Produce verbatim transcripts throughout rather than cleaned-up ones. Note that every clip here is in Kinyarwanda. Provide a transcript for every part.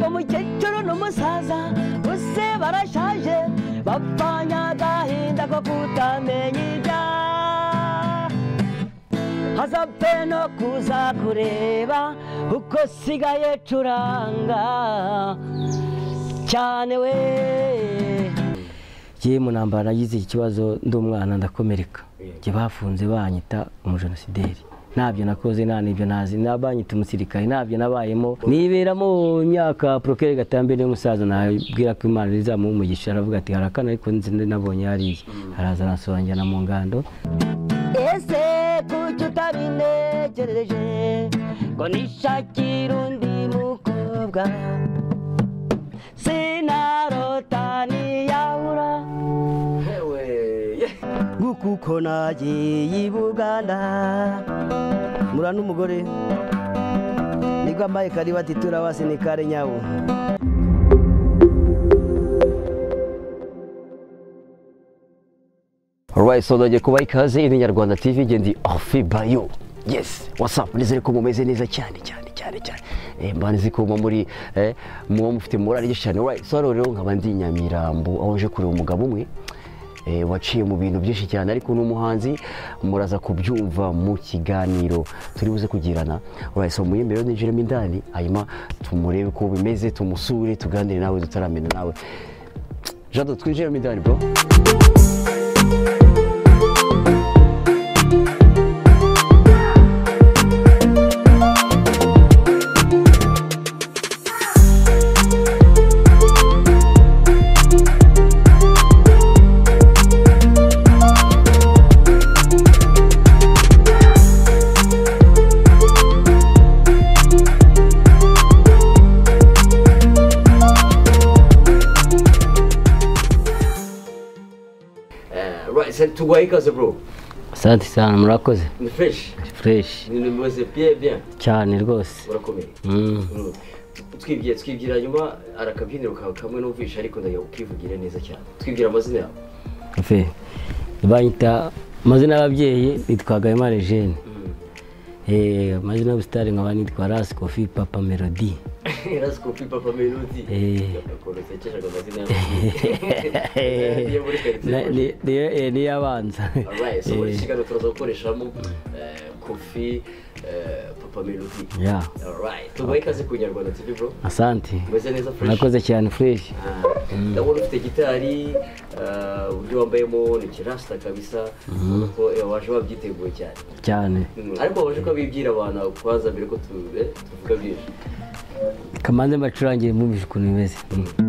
umukecuru n'umusaza bose barashaje bapfanya agahinda ko kutamenya ibya hazapfe no kuza kureba uko sigaye curanga cyane we giye mu ntambara yize ikibazo ndumwana ndakomereka giye bafunze banyita umujenosideri nabyo nakoze nta nibyo nazi nabanyita umusirikare nabyo nabayemo niberamo imyaka Procure Gatambere y'umusaza nabwira ko Imana izamumugisha aravuga ati harakana ariko nzi nabonye hariye araza nasobanjana mu ngando ese kuki utabinegereje ngo nishakira undi mukobwa sinarota niyahura gukuko nagiye i Buganda mura n'umugore niko ambaye kari bati turawasi ni kare nyawo. Alright, so ndaje kuba ikaze iri Nyarwanda T V gendi Afi Bayo. Yes, what's up? Nizere ko mumeze neza cyane cyane cyane cyane. Eh mbanizi ko muri eh muwo mufite morali cyane. Alright, so rero nkaba ndi Nyamirambo aho nje kureba umugabo umwe eh waciye mu bintu byinshi cyane ariko n'umuhanzi muraza kubyumva mu kiganiro turi buze kugirana. Alright, so muyembero n'injiremo indani hanyuma tumurebe ko bimeze tumusure tuganire nawe dutaramena nawe. Jado twinjiremo indani bro. Tuguha ikaze bro. Asante sana murakoze. Ni fresh. Fresh. Ni meze bien bien. Cyane rwose. Urakomeye. Mm. Twibwiye twibwira nyuma arakabyiniro kawe kamwe n'umvisha ariko ndayo ukivugire neza cyane. Twibwira amazina yawe. Efe. Banyita amazina y'ababyeyi nitwaga Imana Jeanne. Eh amazina y'ubustari nkaba nitwa Ras Kofi Papa Melody. Ras Kofi Papa Melody. Eh. Koresheje amazina yawe. Ni ni ni yabanza. Alright, so muri kigano turaza gukoreshamo Kofi Papa Melody. Yeah. Alright. Tuguha ikaze ku Nyarwanda T V bro. Asante. Meze neza fresh. Nakoze cyane fresh. Ndabona ufite gitari uburyo wambayemo ni kirasta kabisa nuko waje wabyiteguye cyane. Cyane. Ariko waje ko bibwira abantu kwaza mbere ko tube tuvuga byinshi. Kamanze bacurangiye mu bishku nimeze.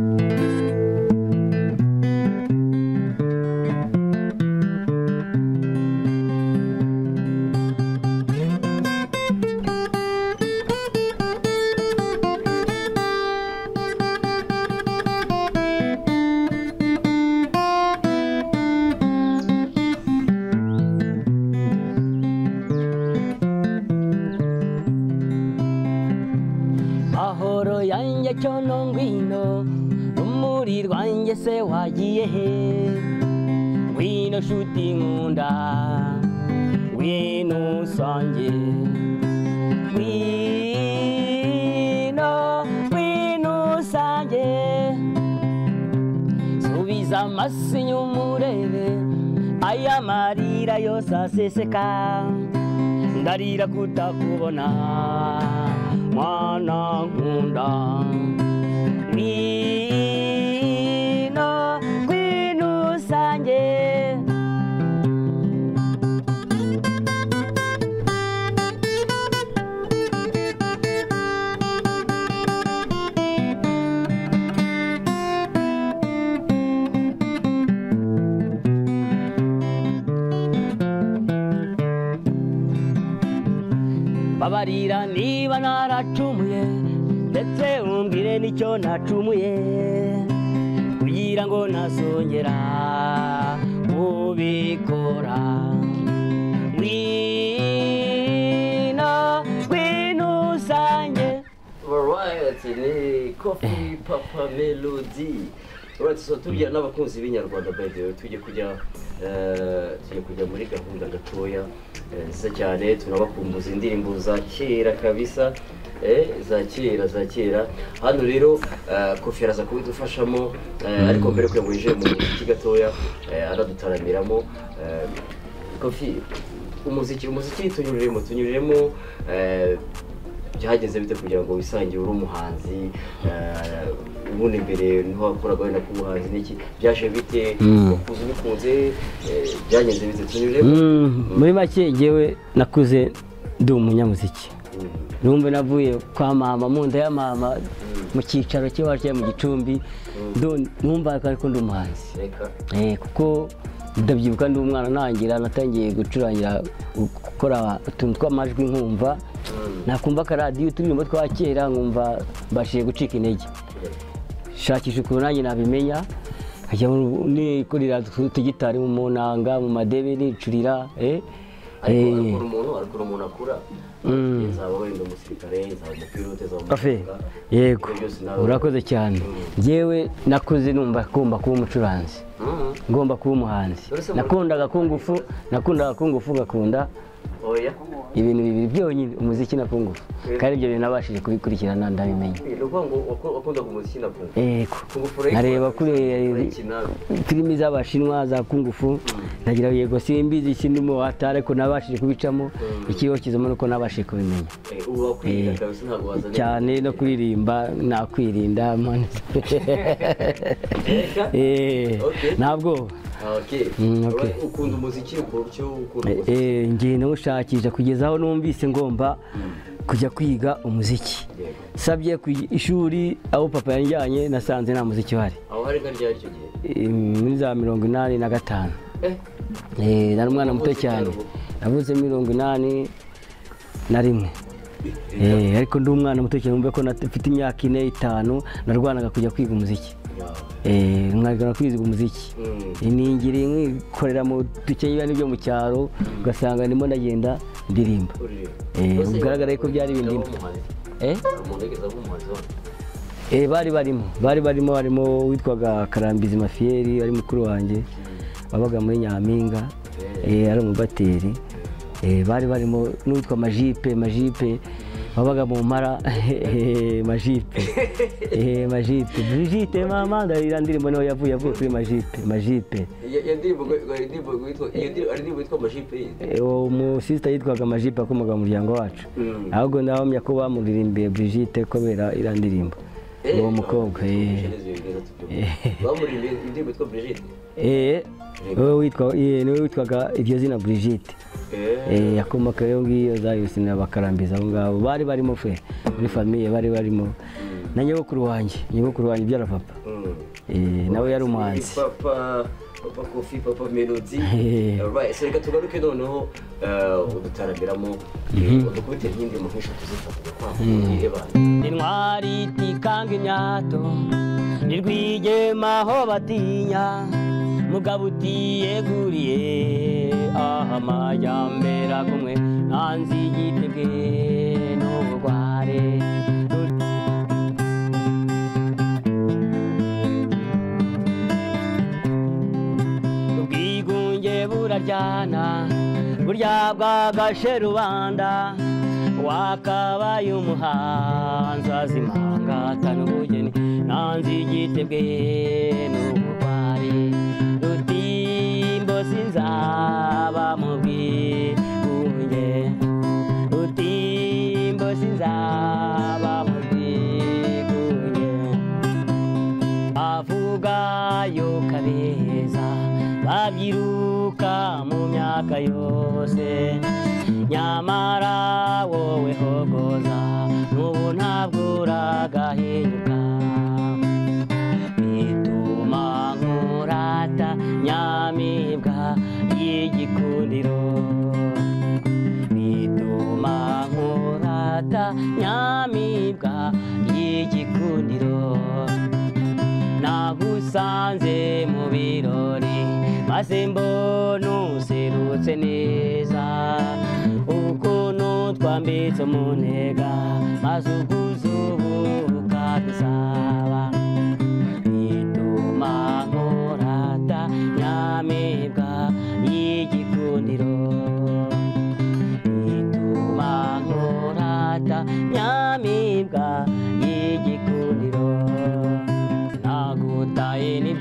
Chono ngwino numuri rwanjye se wagiye he ngwino shuti nkunda ngwino usange ngwino ngwino usange subiza amaso inyumurebe aya marira yose aseseka ndarira kutakubona mwana nkunda ngwino ngwino usange babarira niba naracumuye ndetse umbwire nicyo nacumuye kugira ngo nasongera ubikora ngwino ngwino usange. Alright, ni Kofi Papa Melody. Alright, so tujya n'abakunzi b'inyarwanda by the way tujye kujya tujye kujya muri gahunda gatoya nziza cyane tunabakumbuza indirimbo za kera kabisa eh za kera za kera hano rero Kofi araza kubidufashamo ariko mbere ko yinjiye mu muziki gatoya aradutaramiramo Kofi umuziki umuziki tunyuriremo tunyuriremo byageze bite kugira ngo wisangire uri umuhanzi ubundi mbere niho wakoraga wenda ku buhanzi n'iki byaje bite ukuze bikunze byagenze bite tunyuriremo muri make ngewe nakuze ndi umunyamuziki numva navuye kwa mama mu nda ya mama mu cyicaro cy'iwacu mu Gicumbi numva ko ndi umuhanzi eh kuko ndabyibuka ndi umwana nangira natangiye gucurangira gukora utuntu tw'amajwi nkumva nakumva ka radio turirimbo twa kera nkumva mbashiye gucika intege shakisha ukuntu nanjye nabimenya nkajya ni kurira tugitari mu nanga mu madebe nicurira eh ariko umuntu ariko umuntu akura nzaba wenda umusirikare nzaba umupilote nzaba umuganga yego urakoze cyane ngewe nakuze numva kumba kuba umucuranzi ngomba kuba umuhanzi nakundaga kungufu nakundaga kungufu gakunda oya ibintu bibiri byonyine umuziki na kungufu kandi ibyo bintu nabashije kubikurikirana ndabimenya nuko ngo wakunda umuziki na kungufu yego nareba kuri filimi z'abashinwa za kungufu nagira yego simbizi sinimo atare ko nabashije kubicamo ikiyo kizamo nuko nabashije kubimenya cyane no kuririmba nakwirinda man eh ntabwo okay okay ukunda umuziki ukuryo ukunda eh ngiye no gushakisha kugeza aho numvise ngomba kujya kwiga umuziki sabye ku ishuri aho papa yanjyanye nasanze nta muziki wari aho hari kandi ryari cyo gihe muri za mirongo inani na gatanu eh eh nari umwana muto cyane navuze mirongo inani na rimwe eh ariko ndi umwana muto cyane umbe ko nafite imyaka ine itanu narwanaga kujya kwiga umuziki eh mwagana kwiga umuziki iningiri nkorera mu dukeya n'ibyo mu cyaro ugasanga ndimo ndagenda ndirimba eh ugaragara ko byari ibindi eh eh bari barimo bari barimo barimo witwaga Karambizi Mafieri ari mukuru wanjye babaga muri Nyampinga eh ari umubateri eh bari barimo n'uwitwa Majipe Majipe babaga mu mara Majipe eh Majipe Brigitte mama ndarira ndirimbo no yavuye yavuye kuri Majipe Majipe yandirimbo yandirimbo witwa yandirimbo witwa Majipe eh umu sister yitwaga Majipe akomaga mu muryango wacu ahubwo ndabamya ko bamuririmbiye Brigitte kobera irandirimbo uwo mukobwa eh bamuririmbiye indirimbo witwa Brigitte eh wowe witwa eh niwe witwaga iryo zina Brigitte eh yakomoka yo ngiyo zayusina bakarambiza aho ngabo bari barimo fe muri famille bari barimo na nyogokuru wanjye nyogokuru wanjye byara papa eh nawe yari umuhanzi papa papa Kofi papa Melody right so reka tugaruke noneho udutaramiramo udukubite nk'indi mu nkisho tuzifata kwa eba intwari tikanga imyato nirwigema ho batinya mugabo utiyeguriye aha majyambera kumwe nanzi igitebwe n'ubugware ubwigunge buraryana burya bwagashe rubanda wakabaye umuhanzi azimangata n'ubugeni nanzi igitebwe n'ubugware sinzaba mu bwigunge utimbo sinzaba mu bwigunge avuga yo kabeza babyiruka mu myaka yose nyamara wowe hogoza n'ubu ntabwo uragahinyuka bituma nkurata nyamibwa y'igikundiro bituma nkurata nyamibwa y'igikundiro nagusanze mu birori maze mbona userutse neza ukuntu twambitse umunega maze ukuzubuka dusaba bituma nkurata nyamibwa y'igikundiro bituma nkurata nyamibwa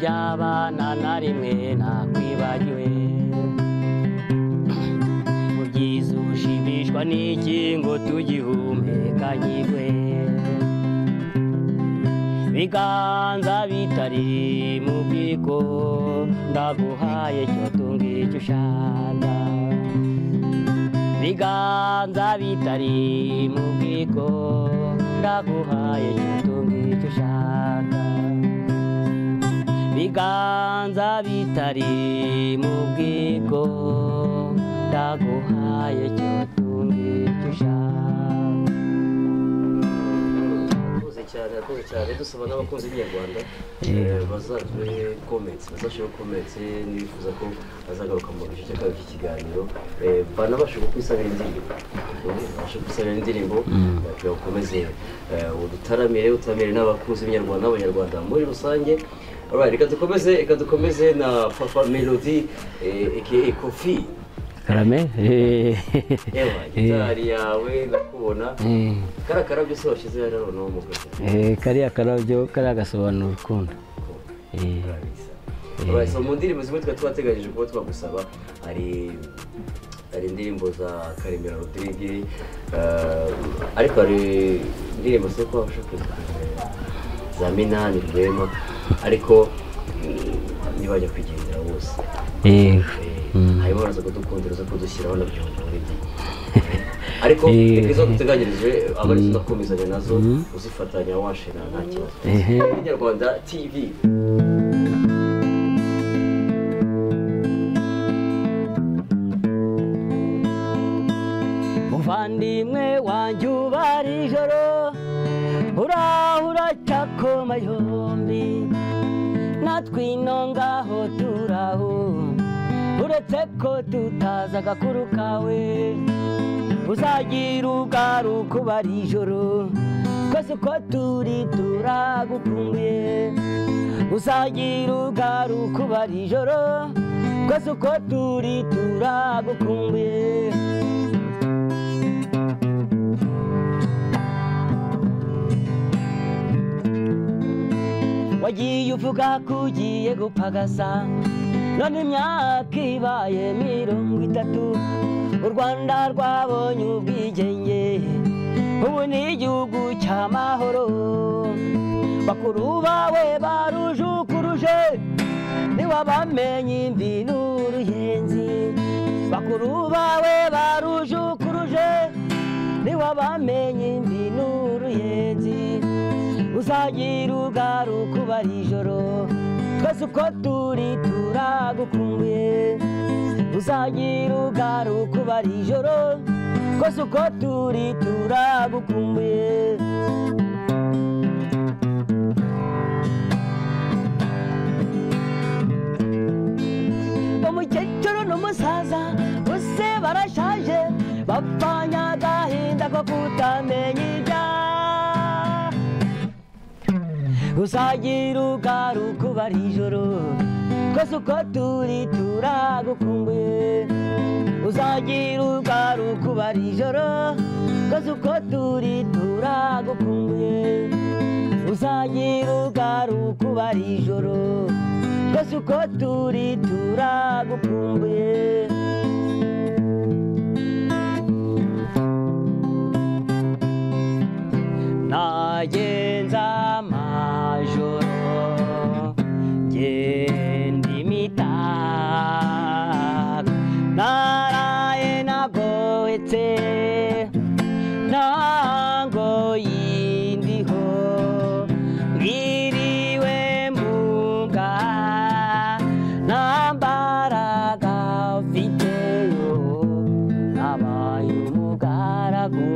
by'abana na rimwe nakwibagiwe ubyiza ushimishwa n'iki ngo tugihumeka nyigwe biganza bitari mu bwiko ndaguhaye cyo tunga icyo ushaka biganza bitari mu bwiko ndaguhaye cyo tunga icyo ushaka biganza bitari mu bwiko ndaguhaye cyo tunga icyo ushaka cyane akoze cyane dusaba n'abakunzi b'Inyarwanda bazaduhe comments bazashira comments nifuza ko bazagaruka mu gice cya kabiri cy'ikiganiro banabashe kwisabira indirimbo bashe kwisabira indirimbo kugira ngo ukomeze udutaramire utaramire n'abakunzi b'Inyarwanda n'abanyarwanda muri rusange. Alright, reka dukomeze reka dukomeze na Papa Melody aka Kofi Karame ewa gitari yawe ndakubona kara karabyo se washize rero no mu eh kariya karabyo kari agasobanura urukundo eh alright, so mu ndirimbo zimwe twateganyije kuba twagusaba ari ari indirimbo za Karemera Rodrigue ariko ari indirimbo zo kwa bashaka za Minani Rwema ariko nibajya kwigendera bose eh harimo baraza kudukundira zo kudushyiraho nabyo muri byo ariko izo duteganyirije abari tunakomezanya nazo uzifatanya washena nta kibazo. Inyarwanda T V muvandimwe wanjye ubara ijoro urahura cyakoma yombi natwe ino ngaho turaho uretse ko tutaza agakuru kawe uzagira ugaruka ubara ijoro twese uko turi turagukumbuye uzagira ugaruka ubara ijoro twese uko turi turagukumbuye wagiye uvuga ko ugiye gupagasa none imyaka ibaye mirongo itatu u Rwanda rwabonye ubwigenge ubu ni igihugu cy'amahoro bakuru bawe barujukuruje ntiwabamenye imvi n'uruyenzi bakuru bawe barujukuruje ntiwabamenye imvi n'uruyenzi uzagira ugaruka ubara ijoro twese uko turi turagukumbuye uzagira ugaruka ubara ijoro twese uko turi turagukumbuye umukecuru n'umusaza bose barashaje bapfanye agahinda ko kutamenya ibyaha uzagira ugaruka ubara ijoro twese uko turi turagukumbuye uzagira ugaruka ubara ijoro twese uko turi turagukumbuye uzagira ugaruka ubara ijoro twese uko turi turagukumbuye nagenza amajoro genda imitaka naraye nagohetse ntango yindiho ngiriwe mbuga nambaraga mfiteyo nabaye umugaragu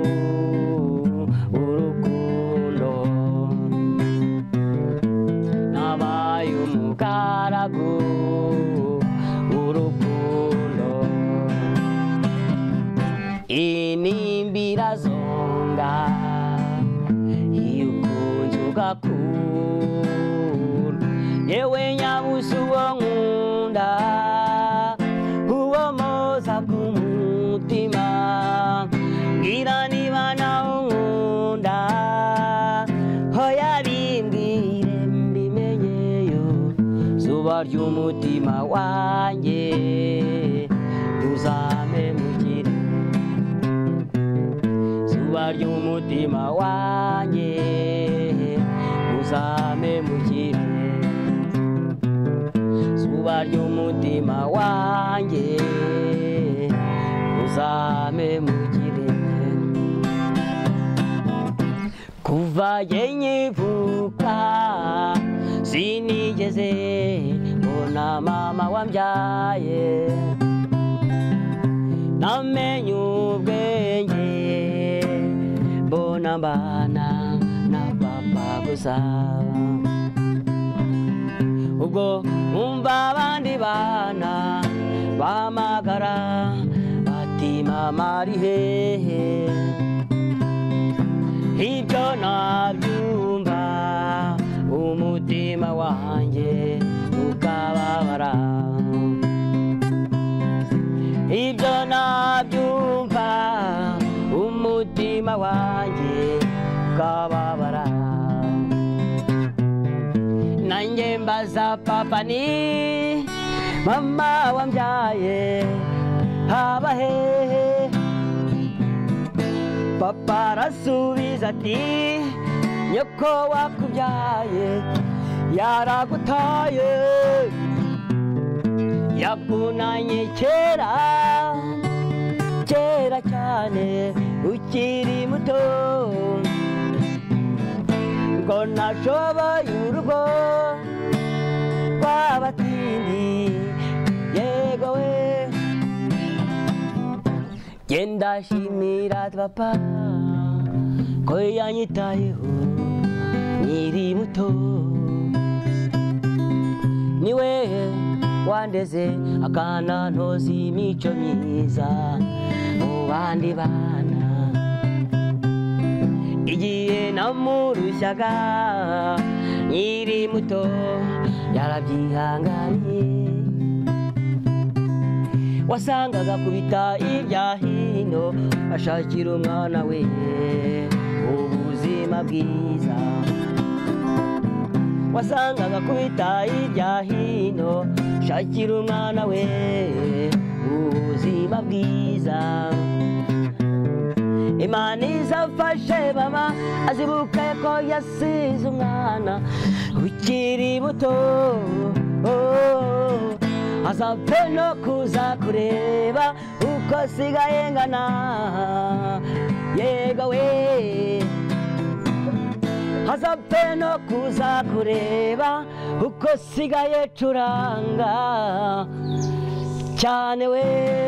urukundo inimbira zonga iyo ukunze ugakunda yewe nyabusa uwo nkunda uwo moza ku mutima ngira niba nawe nkunda hoya bimbwire mbimenyeyo zuba ry'umutima wanjye ntuzamemukire zuba ry'umutima wanjye ntuzamemukire zuba ry'umutima wanjye ntuzamemukire kuva nkivuka sinigeze mbona mama wambyaye namenye ubwenge mbona mbana na papa gusa ubwo umva abandi bana bamagara bati mama ari hehe ibyo nabyumva umutima wanjye ukababara ibyo nabyumva umutima wanjye ukababara nanjye mbaza papa ni mama wambyaye haba hehe papa arasubiza ati nyoko wakubyaye yaragutaye yakunanye kera kera cyane ukiri muto ngo nashoboye urugo rw'abatindi yego we genda shimira papa ko yanyitayeho nkiri muto niwe wandeze akana ntozi imico myiza mu bandi bana igihe namurushaga nkiri muto yarabyihanganiye wasangaga kubita ibya hino ashakira umwana we ubuzima bwiza wasangaga kubita ibya hino ashakira umwana we ubuzima bwiza Imana izafashe mama azibuke ko yasize umwana ukiri muto oh. Azapfe no kuza kureba uko sigaye ngana yego we azapfe no kuza kureba uko sigaye curanga cyane we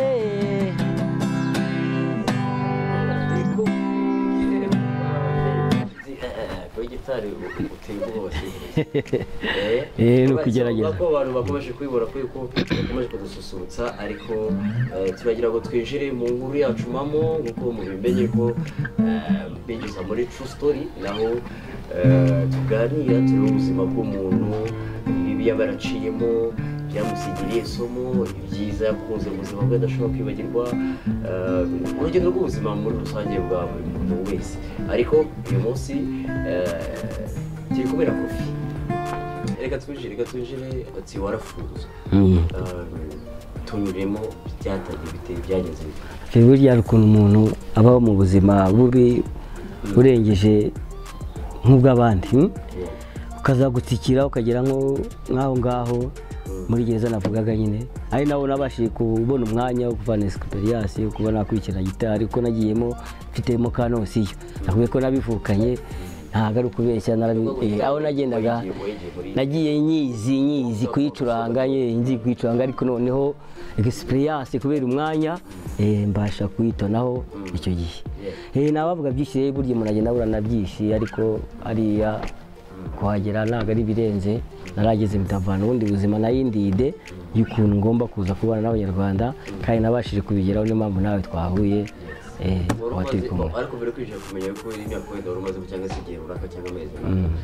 gitari uteye ubwose eh no kugerageza ko abantu bakomeje kwibora ko bakomeje kudususurutsa ariko turagira ngo twinjire mu nkuru yacu mamo nkuko mubimenye ko bigeza muri true story naho tuganira turi ubuzima bw'umuntu ibi yabaraciyemo byamusigiriye isomo ibyiza yakunze ubuzima bwe adashobora kwibagirwa urugendo rw'ubuzima muri rusange bwa buri muntu wese ariko uyu munsi turi kubera kofi reka twinjire reka twinjire ati warafunzwe tunyuremo byatangiye biteye byagenze bite burya ukuntu umuntu abaho mu buzima bubi urengeje nk'ubw'abandi ukazagutsikira ukagera nk'aho ngaho muri gereza navugaga nyine ari nawo nabashije kubona umwanya wo kuvana experience yo kubona nakurikirana gitari ko nagiyemo mfitemo kanosiyo nakuye ko nabivukanye ntago ari ukubeshya aho nagendaga nagiye nyizi nyizi kuyicuranga nzi kuyicuranga ariko noneho experience kubera umwanya mbasha kuyitonaho icyo gihe eh nabavuga byishire burya umuntu agenda burana byishi ariko ariya kuhagera ntago ari birenze narageze bitavana ubundi buzima nayindide y'ukuntu ngomba kuza kubana n'abanyarwanda kandi nabashije kubigeraho niyo mpamvu nawe twahuye eh watiri kumwe ariko mbere kwije kumenya ko imyaka wenda urumaze cyangwa se igihe runaka cyangwa amezi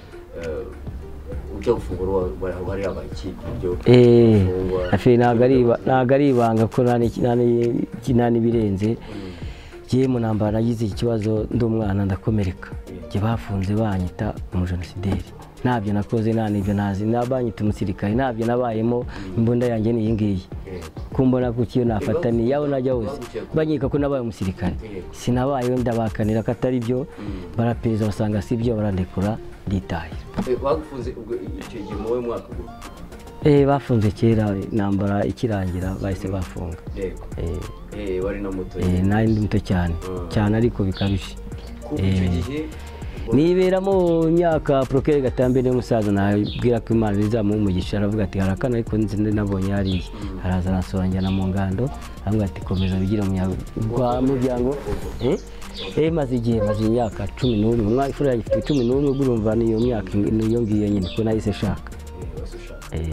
ujya gufungura wari abaki buryo eh afi ntago ari ntago ari ibanga ko nani kinani birenze giye mu ntambara nagize ikibazo ndi umwana ndakomereka giye bafunze banyita umujenosideri ntabyo nakoze nta n'ibyo ntazi nabanyita umusirikare ntabyo nabayemo imbunda yanjye ni iyi ngiyi kumbona kuko iyo nafata ni yaho najya hose banyika ko nabaye umusirikare sinabayeho ndabakanira ko atari byo barapeza basanga si byo barandekura nditaye. Bagufunze ubwo icyo gihe mu mwaka ubwo? Eh bafunze kera nambara ikirangira bahise bafunga. Yego. Eh eh wari na muto. Eh nari ndi muto cyane cyane ariko bikabije. Kuko icyo gihe niberamo imyaka Procureur Gatambere n'umusaza nabwira ko Imana izamuha umugisha aravuga ati harakana ariko nzi nabonye hariya araza arasobanjyana mu ngando avuga ati komeza bigire mu muryango. eh eh maze igihe maze imyaka cumi n'umwe umwaka ifura ifite cumi n'umwe urumva niyo myaka niyo ngiye nyine ko nahise shaka. eh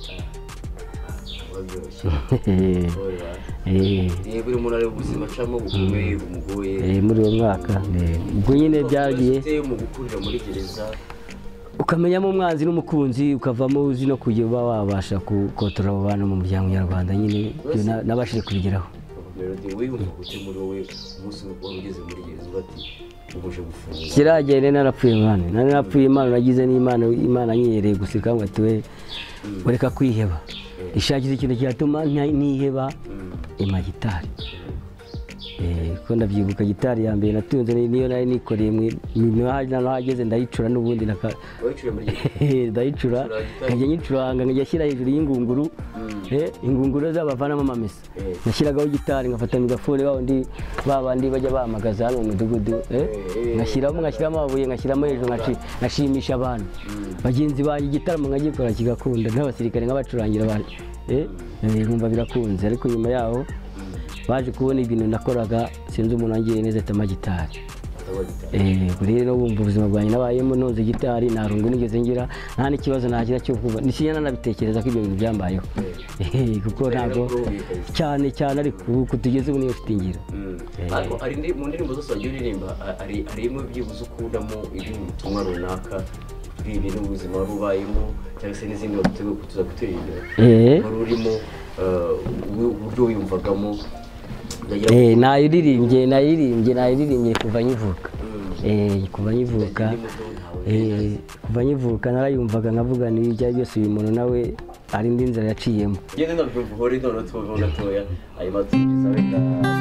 eh eh buri muntu ari ubuzima cyangwa bukomeye bumugoye eh muri uwo mwaka ubwo nyine byagiye mu gukurira muri gereza ukamenyamo umwanzi n'umukunzi ukavamo uzi no kujya uba wabasha gukotora abo bantu mu muryango nyarwanda nyine nabashije kubigeraho. Melody wiyumva gute muri wowe umunsi wageze muri gereza bati ubuje gufunga? Kiragere narapfuye Imana narapfuye Imana nagize n'Imana Imana nyiyereye gusika ngo ati we ureka kwiheba ishakiza ikintu cyatuma niheba ima gitari. eh ko ndabyibuka gitari ya mbere natunze niyo nari nikoreye mu hageze ndayicura n'ubundi naka ndayicura nkajya nyicuranga nkajya shyira hejuru y'ingunguru eh ingunguru z'abavanamo amamesa nashyiragaho gitari ngafata migafone bawo ndi babandi bajya bamagaza hano mu mudugudu eh ngashyiramo ngashyiramo ababuye ngashyiramo hejuru ngaci nashimisha abantu bagenzi banjye gitaramo nkagikora kigakunda n'abasirikare nk'abacurangira abantu eh nkumva birakunze ariko nyuma yaho baje kubona ibintu nakoraga sinzi umuntu angiye neza tama gitari. eh rero bumva ubuzima bwanjye nabayemo noze gitari narungu nigeze ngira nta n'ikibazo nagira cyo kuva nishyana nabitekereza ko ibyo bintu byambayeho eh kuko ntabwo cyane cyane ariko kutugeze ubu niyo fitingira. ariko ari ndi mu ndirimbo zose wagiye uririmba ari arimo byibuze ukundamo ibintu bitumwa runaka bibi n'ubuzima rubayemo cyangwa se n'izindi bagutegura kutuza kuturindira eh urimo uburyo wiyumvagamo? eh nayiririmbye nayiririmbye nayiririmbye kuva nyivuka. eh kuva nyivuka eh kuva nyivuka narayumvaga nkavuga ni ibya byose uyu muntu nawe ari ndi nzira yaciyemo. Yende ndabyumva hori none tubona toya ayi matukiza wenda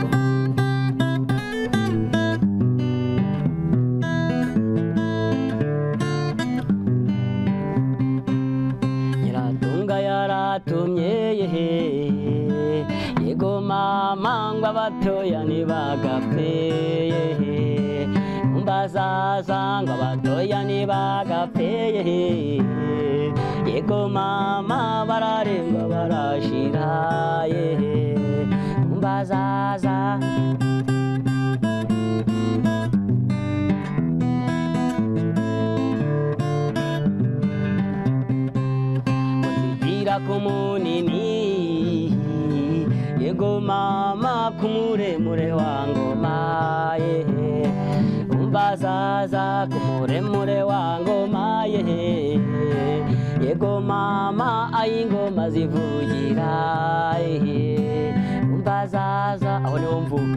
Nyiratunga yaratumye yego mama ngo abatoya ntibagapfe umbazaza ngo abatoya ntibagapfe yego mama bararenga barashira umbazaza muzigira ku munini yego mama kumuremure wa ngoma ye umbazaza kumuremure wa ngoma ye yego mama ayingoma zivugira ye umbazaza aho niho mvuga.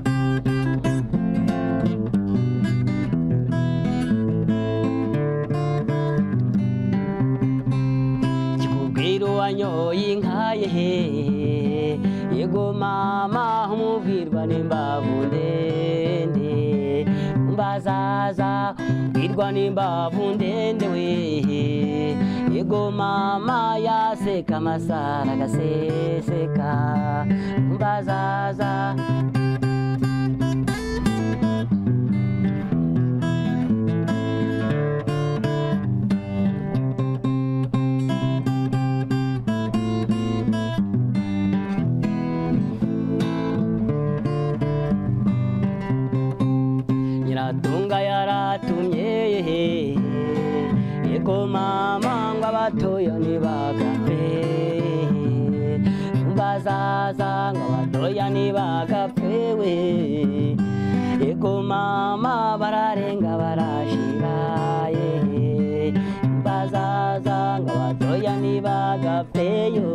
kikubwira wanyoye inka ye yego mama umubwirwa n'imbavu ndende umbazaza ubwirwa n'imbavu ndende we yego mama yaseka amasara agaseseka umbazaza Nyiratunga yaratumye yego mama ngo abatoya ntibagapfe umbazaza ngo abatoya ntibagapfe we yego mama bararenga barashira ye umbazaza ngo abatoya ntibagapfe yo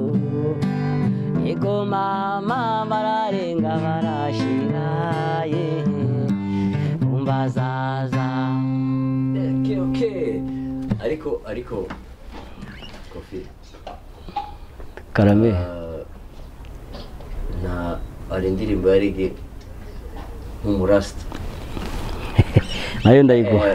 yego mama bararenga barashira ye umbazaza. Okay, okay. ariko ariko Kofi karame na ari indirimbo ya reggae nk'umurasta nayo ndayiguha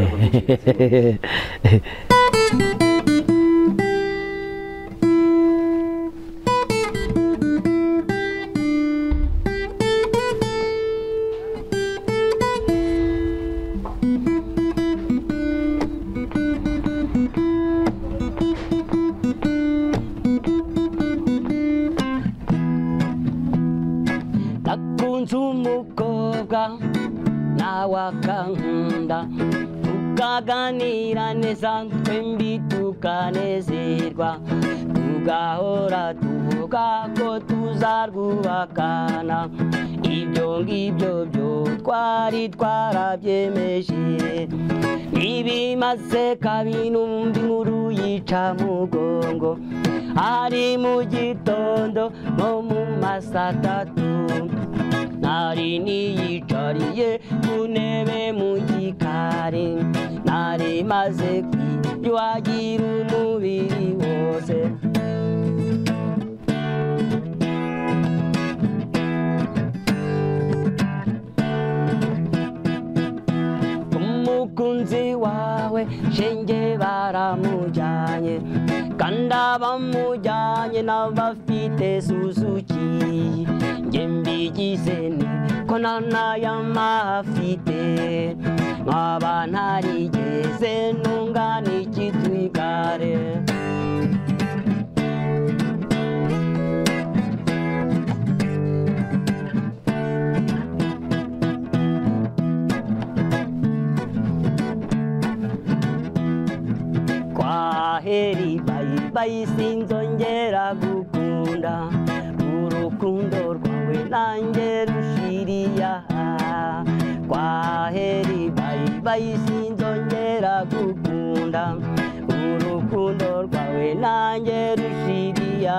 wakankunda tukaganira neza twembi tukanezerwa tugahora tuvuga ko tuzarwubakana ibyo ngibyo byo twari twarabyemeje ntibimaze kabiri numva inkuru yica mugongo ari mu gitondo no mu masatatu nari niyicariye ku ntebe mu gikari nari maze kwiyuhagira umubiri wose umukunzi wawe shenge baramujyanye kandi abamujyanye n'abafite Suzuki njye mbigize ni ko nanayamafite nkaba ntarigeze ntungana ikitwigare kwaheri bayi bayi sinzongera gukunda urukundo rwawe nanjye rushiriya kwaheri bayi bayi sinzongera gukunda urukundo rwawe nanjye rushiriya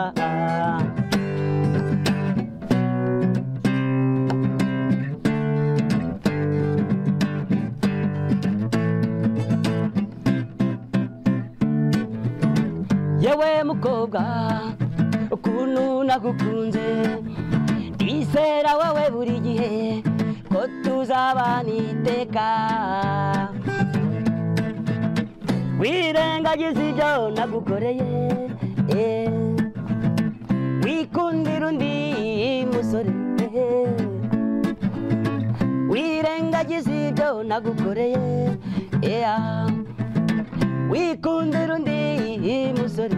yewe mukobwa ukuntu nagukunze ndizera wowe buri gihe ko tuzabana iteka wirengagiza ibyo nagukoreye wikundira undi musore wirengagiza ibyo nagukoreye wikundira undi musore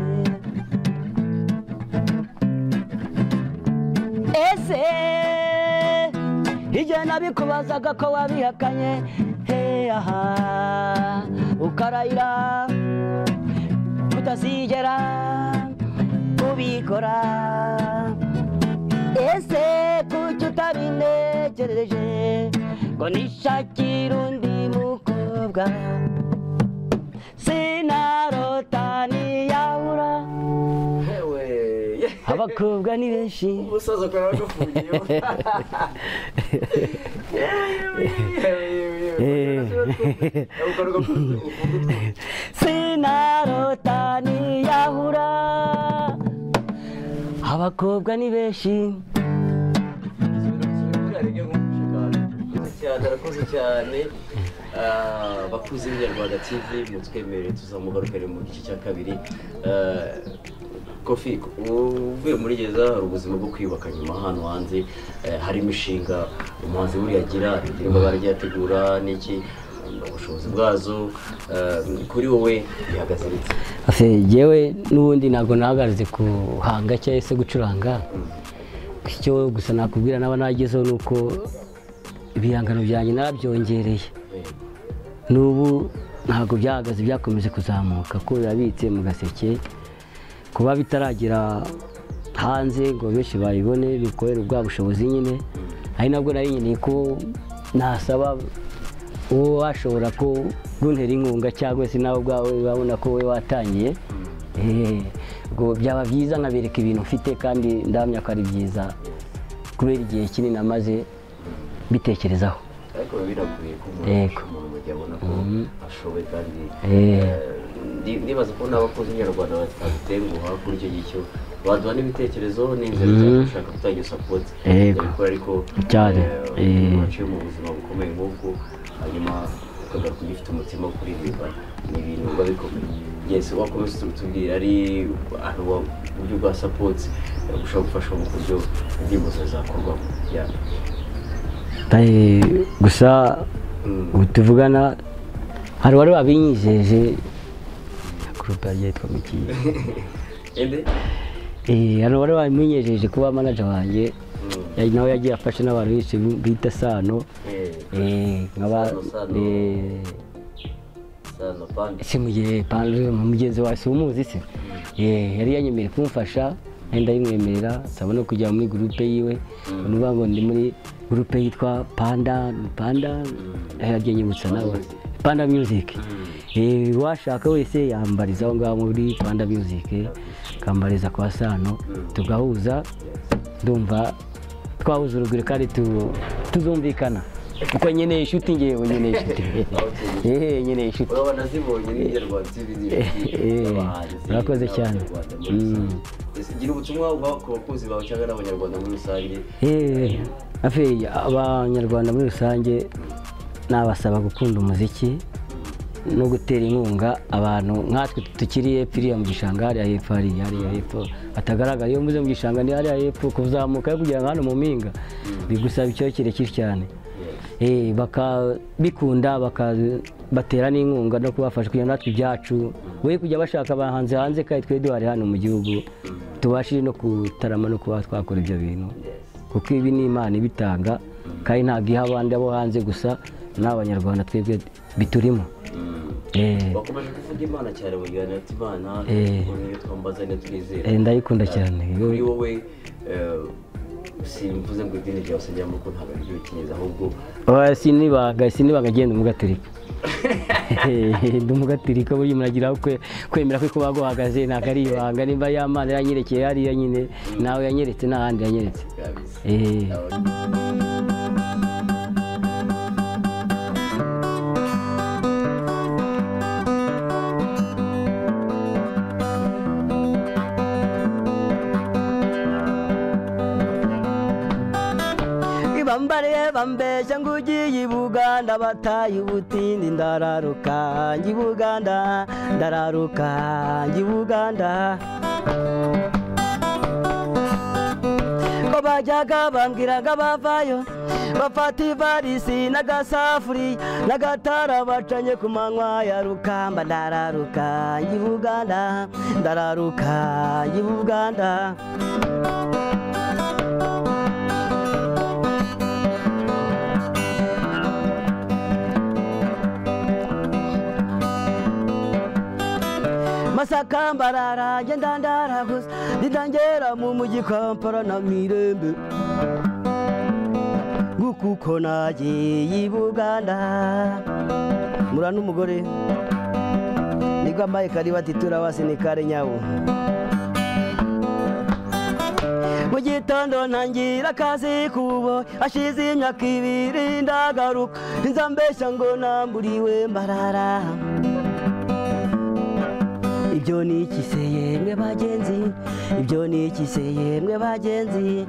ese igihe nabikubazaga ko wabihakanye aha ukarayira utazigera ubikora ese kuki utabinegereje ngo nishakire undi mukobwa sinarota niyahura abakobwa ni benshi umusaza kwa bagafungiye sinarota niyahura abakobwa ni benshi cyane arakoze cyane bakuze Inyarwanda T V mutwemerere tuzamugarukire mu gice cya kabiri Kofi uvuye muri gereza hari ubuzima bwo kwiyubaka nyuma hano hanze hari imishinga umuhanzi buriya agira indirimbo baragiye ategura n'iki ubushobozi bwazo kuri wowe bihagaze bite ase jewe n'ubundi ntabwo nahagaze kuhanga cyangwa se gucuranga icyo gusa nakubwira naba nagezeho nuko ibihangano byanjye narabyongereye n'ubu ntabwo byahagaze byakomeje kuzamuka ko birabitse mu gaseke kuba bitaragira hanze ngo benshi bayibone bikorera ubwa bushobozi nyine ari nabwo nari nyine ko nasaba uwo washobora ko guntera inkunga cyangwa se nawe ubwawe babona ko we watangiye ubwo byaba byiza nkabereka ibintu mfite kandi ndamya ko ari byiza kubera igihe kinini amaze bitekerezaho ariko biragoye ko umuntu yabona ko ashoboye kandi ndibaza ko n'abakozi nyarwanda batadutenguha kuri icyo gicyo baduha n'ibitekerezo n'inzira cyane gushaka kutangira support ariko ariko cyane baciye mu buzima bukomeye nk'ubwo hanyuma ukagaruka ugifite umutima wo kuririmba ni ibintu biba bikomeye yes wakomeza tubwira ari ahantu uburyo bwa support ushobora gufasha mu buryo indirimbo zakorwamo ya gusa tuvugana hari wari wabinyijeje groupe yitwa Miki ende eh hano wari wamenyejeje kuba manager wanjye nawe yagiye afasha n'abantu benshi bita Sano eh nkaba eh Sano pande simuye pande mugenzi wa Sumuzi se eh yari yanyemereye kumfasha enda yimwemerera saba no kujya muri groupe yiwe nuvuga ngo ndi muri groupe yitwa Panda Panda yagiye nyibutsa nawe Panda Music eh washaka wese yambariza aho ngaho muri Panda Music kambariza kwa Sano tugahuza ndumva twahuza urugwiro kandi tuzumvikana uko nyene inshuti ngewe nyene inshuti eh nyene inshuti urabona zibonye n'Inyarwanda T V n'ibindi urakoze cyane gira ubutumwa bwa ku bakozi bawe cyangwa n'abanyarwanda muri rusange eh afeye abanyarwanda muri rusange nabasaba gukunda umuziki no gutera inkunga abantu nkatwe tukiriye piriya mu gishanga hari hepfo hari hari hepfo atagaragara iyo muze mu gishanga ni hari hepfo kuzamuka kugira ngo hano mu mpinga bigusaba icyo kirekire cyane eh baka bikunda baka batera n'inkunga no kubafasha kugira natwe ibyacu we kujya bashaka abahanze hanze kandi twe duhari hano mu gihugu tubashije no kutarama no kuba twakora ibyo bintu kuko ibi ni Imana ibitanga kandi nta giha abandi abo hanze gusa n'abanyarwanda twebwe biturimo eh bakomeje kuvuga Imana cyane mu gihe ati Imana niyo twambaza ne twizera eh ndayikunda cyane kuri wowe simvuze ngo idini ryawe sajyamo ko ntabwo ari byo kineza ahubwo oya sinibaga sinibaga genda umugaturika ndumugaturika buri muragira ko kwemera ko kuba guhagaze nta kari ibanga nimba y'Imana yanyerekeye hari nyine nawe yanyeretse n'ahandi yanyeretse eh bambare bambesha ngugiye Buganda bataye ubutindi ndararuka ngi Buganda ndararuka ngi Buganda ko bajyaga bambwiraga bavayo bafata ivarisi n'agasafuri n'agatara bacanye ku manywa ya Rukamba ndararuka ngi Buganda ndararuka ngi Buganda Masaka mbarara ngenda ndaraguza ndangera mu mujyi Kampala na Mirembe ngukuko nagiye Buganda mura n'umugore nigwa maye kari bati turabasinikare nyawo mu gitondo ntangira akazi kubo ashize imyaka ibiri ndagaruka nzambesha ngo namburiwe mbarara ibyo ni ikiseye mwe bagenzi ibyo ni ikiseye mwe bagenzi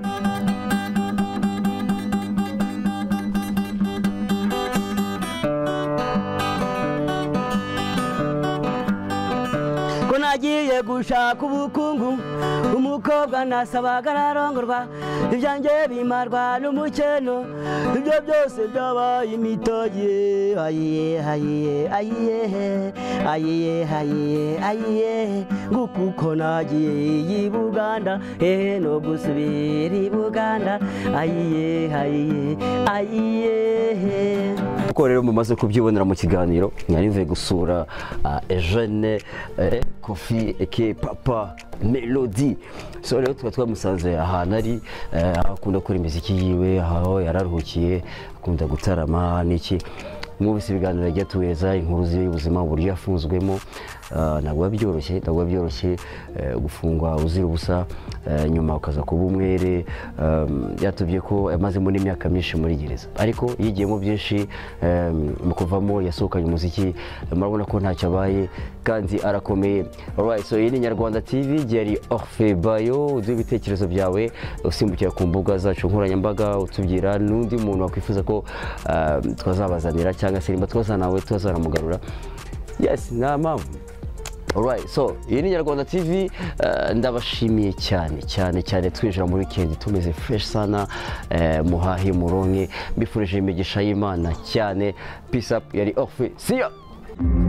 ko nagiye gushaka ubukungu umukobwa nasabaga ararongorwa ibyanjye bimarwa n'umukeno ibyo byose byabaye imitoge ayiye ayiye ayiye ayiye ayiye ayiye ngukuko nagiye Buganda eh no gusubira Buganda ayiye ayiye ayiye uko rero mumaze kubyibonera mu kiganiro nyarive gusura Eugene Kofi eke Papa Melody so rero twa twamusanze ahantu ari akunda gukora imiziki yiwe aho yararuhukiye akunda gutarama n'iki mwubise ibiganiro ajya tuweza inkuru z'ubuzima uburyo yafunzwemo ntabwo byoroshye ntabwo byoroshye gufungwa uzira ubusa nyuma ukaza kuba umwere yatubye ko yamazemo n'imyaka myinshi muri gereza ariko yigiyemo byinshi mu kuvamo yasohokanye umuziki murabona ko ntacyo abaye kandi arakomeye. Alright, so iyi ni Nyarwanda T V, yari Orphe Bayo. Uduhe ibitekerezo byawe usimbukira ku mbuga zacu nkoranyambaga utubwira n'undi muntu wakwifuza ko uh, twazabazanira cyangwa se nimba twazanawe twazanamugarura. Yes, nta mpamvu. Alright, so iyi ni Nyarwanda T V, uh, ndabashimiye cyane cyane cyane twinjira muri weekend tumeze fresh sana, uh, muhahi muronke, mbifurije imigisha y'Imana cyane. Peace up, yari Orphe. See ya.